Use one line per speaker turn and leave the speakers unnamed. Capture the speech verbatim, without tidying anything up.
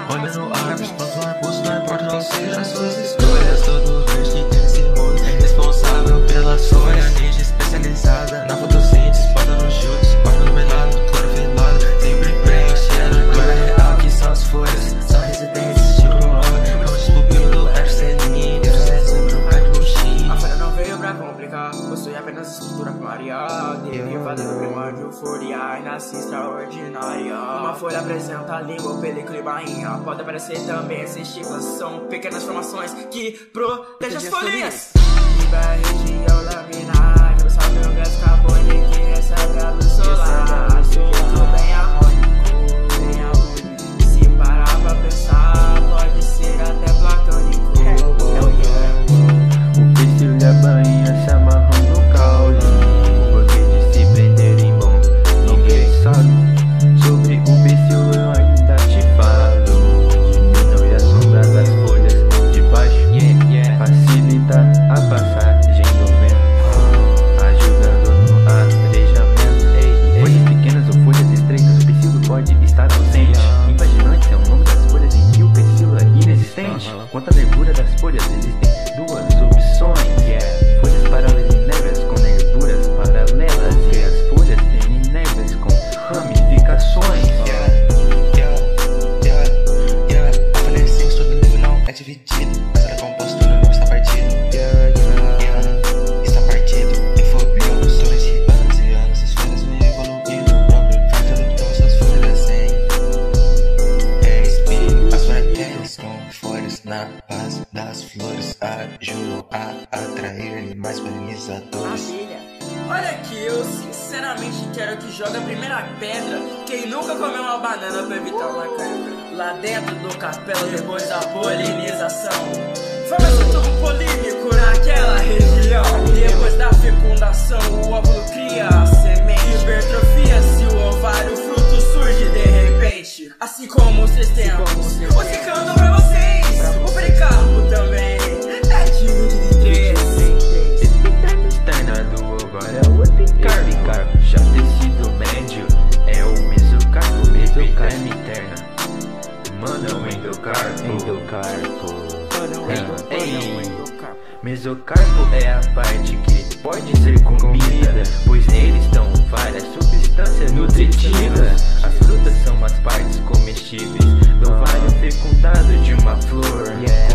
Olha no ar, planta um arbusto, não importa qual seja as suas escolhas. Todo verde nesse mundo é responsável pela folha. Ninja especializada na fotossíntese, bota nos chutes, bota no melado, clorofilado, sempre preenchendo. Agora é real que são as folhas, são residentes de cloro. Não descobrindo o Erceline, o César, vai puxir.
A folha não veio pra complicar, possui apenas estrutura primária, derivada do primórdio fúria e nasce extraordinária. Uma folha apresenta língua, película e bainha. Pode aparecer também estípulas, são pequenas formações que protegem as folhinhas. Riba a região laminar, que sabe o gás carbônico que recebe a luz solar. Sujeito bem harmônico, bem harmônico. Se parar pra pensar, pode ser até platônico. Hell yeah.
O pêssego e a bainha se amarram no caule. O porquê de se prender em bom, ninguém sabe. Sobre o pêssego eu ainda te falo. Diminui a sombra das folhas de baixo, yeah, yeah. Facilita a passagem do vento, ajudando no arejamento. Ei, folhas pequenas ou folhas estreitas, o pêssego pode estar ausente. Imaginante é o nome das folhas em que o pêssego é inexistente. Quanto à nervura das folhas, existem duas opções, yeah. Folhas paralelinérveas com nervuras paralelas e as folhas peninérveas com ramificações.
Yeah, yeah, yeah, yeah. A folha é simples, todo livro não é dividido, mas ela é composto, todo livro está partido. Yeah, yeah, yeah. Está partido, evoluiu durante anos e anos. As folhas vêm evoluindo, o próprio fato adaptou suas folhas em espelho. As bactérias com folhas na base das flores ajudam a atrair mais polinizadores.
Olha aqui, eu sinceramente quero que jogue a primeira pedra quem nunca comeu uma banana pra evitar uma câimbra. Lá dentro do capelo, depois da polinização, forma-se um tubo polínico naquela região. Depois da fecundação, o óvulo cria a semente. Hipertrofia-se o ovário, o fruto surge de repente. Assim como vocês têm os que cantam pra vocês. O pericarpo também é dividido em três.
Externa do agora é o epicarpo. Já tecido médio é o mesocarpo. Mesocarpo interna. Mano, é o endocarpo. Endocarpo. Ei, mesocarpo é a parte que pode ser comida, pois neles estão várias substâncias nutritivas. As frutas são as partes comestíveis do ovário fecundado de uma flor.